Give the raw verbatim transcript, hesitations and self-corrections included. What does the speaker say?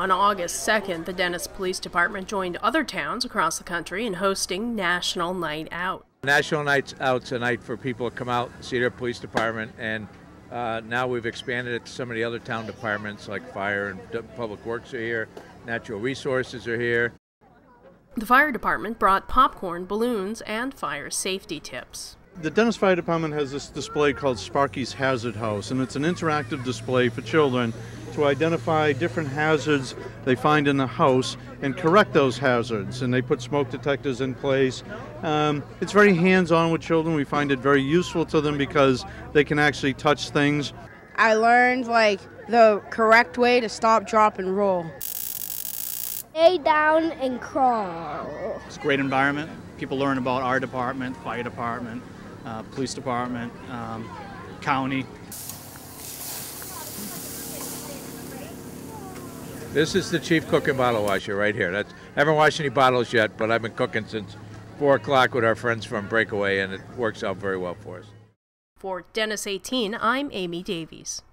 On August second, the Dennis Police Department joined other towns across the country in hosting National Night Out. National Night Out's a night for people to come out and see their police department, and uh, now we've expanded it to some of the other town departments like fire and public works are here, natural resources are here. The fire department brought popcorn, balloons, and fire safety tips. The Dennis Fire Department has this display called Sparky's Hazard House, and it's an interactive display for children to identify different hazards they find in the house and correct those hazards. And they put smoke detectors in place. Um, it's very hands-on with children. We find it very useful to them because they can actually touch things. I learned like the correct way to stop, drop, and roll. Lay down and crawl. It's a great environment. People learn about our department, fire department, uh, police department, um, county. This is the chief cook and bottle washer right here. That's, I haven't washed any bottles yet, but I've been cooking since four o'clock with our friends from Breakaway, and it works out very well for us. For Dennis eighteen, I'm Amy Davies.